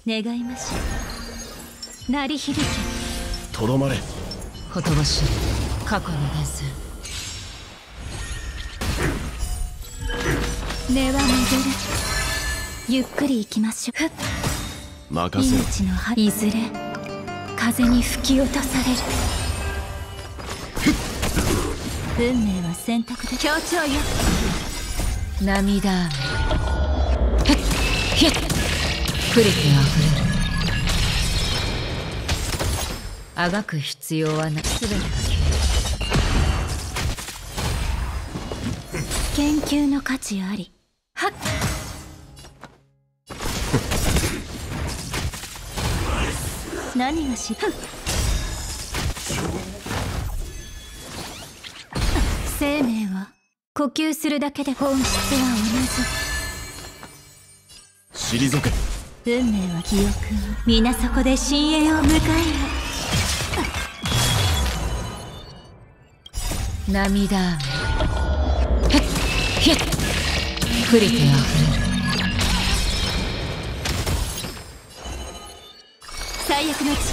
願いましょう。鳴り響け。 とどまれ。 ほとばしい過去の伝説。 根は巡る。ゆっくり行きましょう。 任せろ。 命の葉いずれ風に吹き落とされる。運命は選択で。協調よ。 涙雨ひっ触れてあふれる。あがく必要はない。全てが研究の価値あり。はっ何がし生命は呼吸するだけで本質は退け。 同じ。運命は記憶を皆そこで深淵を迎えよ。 涙雨ひっ触れてあふれる。 最悪の力。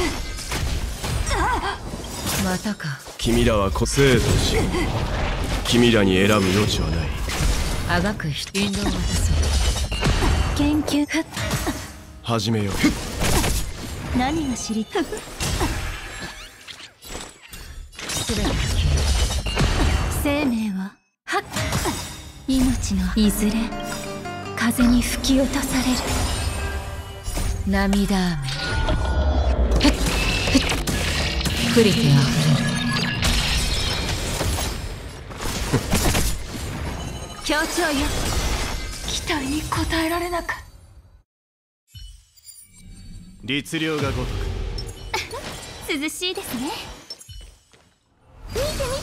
またか。 君らは生と死。君らに選ぶ余地はない。 あがく引導を渡そう。 研究始めよう。 何が知りたい。 全てが生命ははっ命のいずれ風に吹き落とされる。 涙雨ひっ触れてあふれる。 協調よ。期待に応えられなかった。 律令が如く。 涼しいですね。見て見て。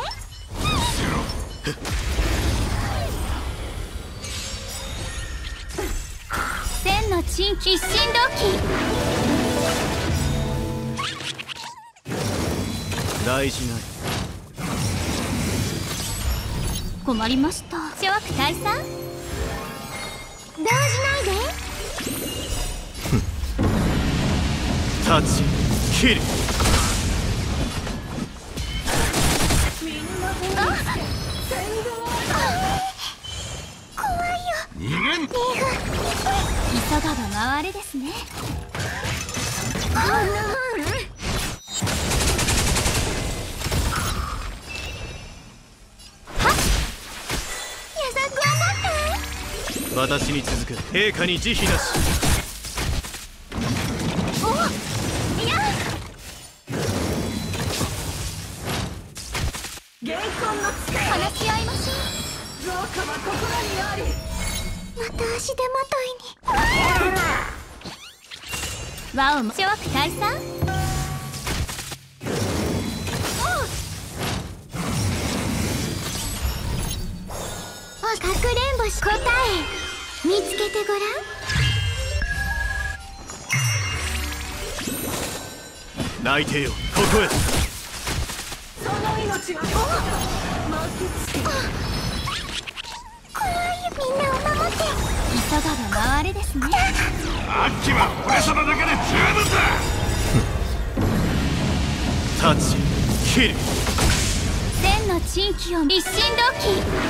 千の珍奇一心同期。 大事ない。 困りました。諸悪退散。動じないで。 タッチ切る。 怖いよ。 逃げん。 急がば回れですね。 私に続く。陛下に慈悲なし。 おいや現存の力。 話し合いましょ造化は心にあり。 う。また足手まといに。和をも諸悪退散。かくれんぼし答え見つけてごらん。 泣いてよ。ここへ。 その命が満喫して怖いよ。みんなを守って。急がば回れですね。 アッキは俺様だけで十分だ。タッチ切る。 千の珍奇を一心同期。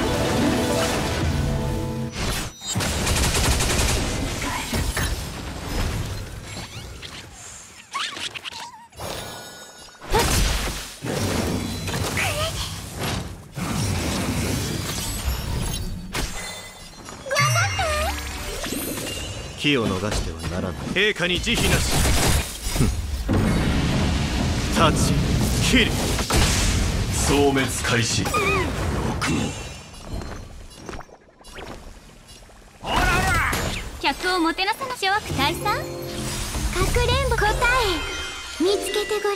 機を逃してはならない。陛下に慈悲なし。タッチ切る。消滅開始。 客をもてなさな。諸悪退散。かくれんぼ答え見つけてごらん。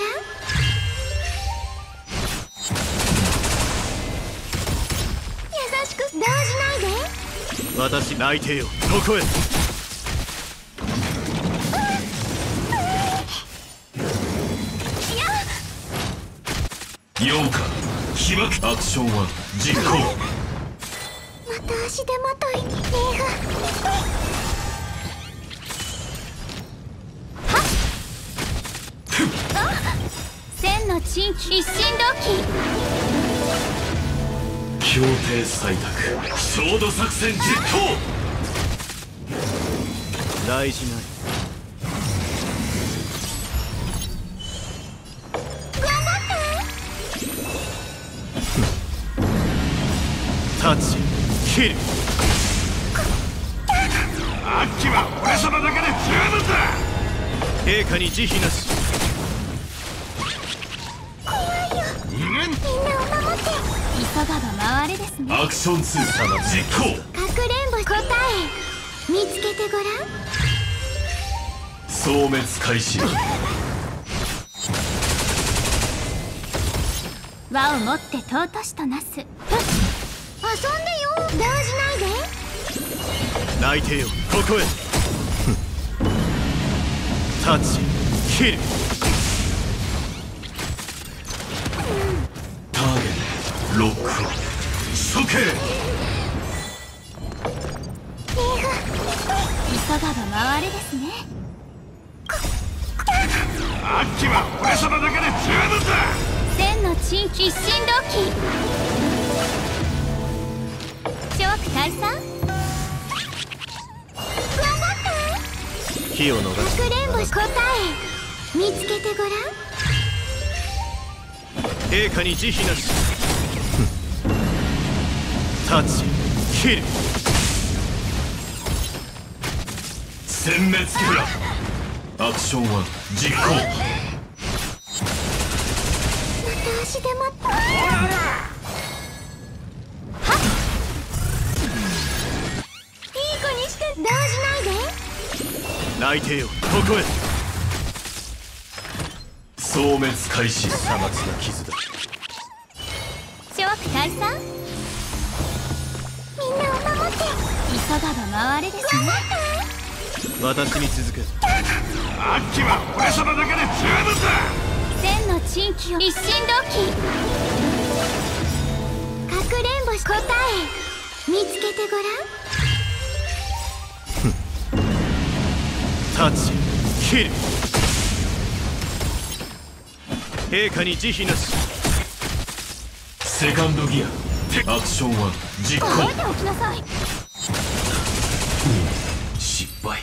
優しく動じないで。 私泣いてよ。ここへ。4か被爆アクションは実行。 また足手まといに。 の珍奇一心同協定採択焦土作戦実行。 大事ない。タッチ切る。 アッキは俺様だけで十分だ。 陛下に慈悲なし。 みんなを守って急がば回れですね。 アクション2実行。 かくれんぼ答え見つけてごらん。 消滅開始。 輪をもって尊しとなす。遊んでよ動じないで。 泣いてよここへ。タッチ切る。 ターゲットロックオン処刑。 急がば回れですね。 アッキは俺様だけで十分だ。 千の珍奇一心同期。チョーク退散。 火を逃かくれんぼ答え見つけてごらん。 陛下に慈悲なし。タッチ切る。 殲滅プランアクション1実行。 また足で待った。いい子にして動じないで。 泣いてよここへ。 消滅開始。 さまつな傷だ。 チョーク退散。みんなを守って急がば回れですね。 私に続け。 アッキは俺様だけで十分だ。 千の珍奇を一心同期。かくれんぼ答え見つけてごらん。 タッチ切る。陛下に慈悲なし。 セカンドギアアクション1実行。 覚えておきなさい。 失敗。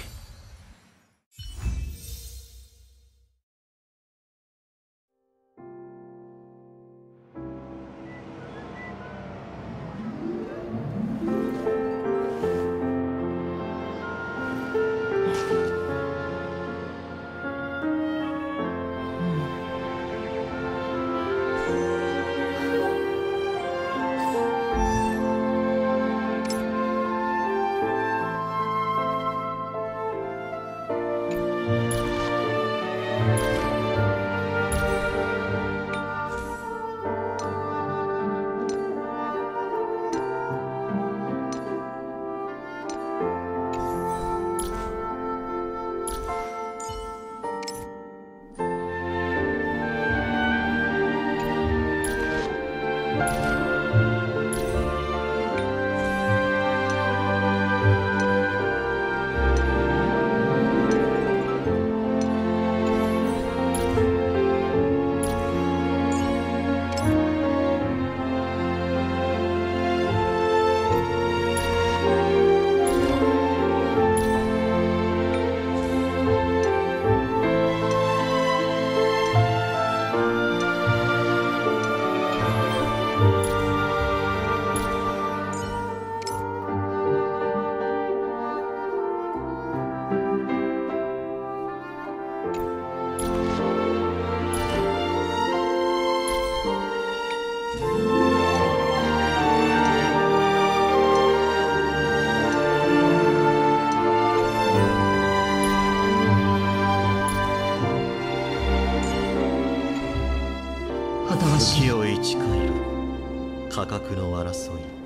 時を一回路価格の争い。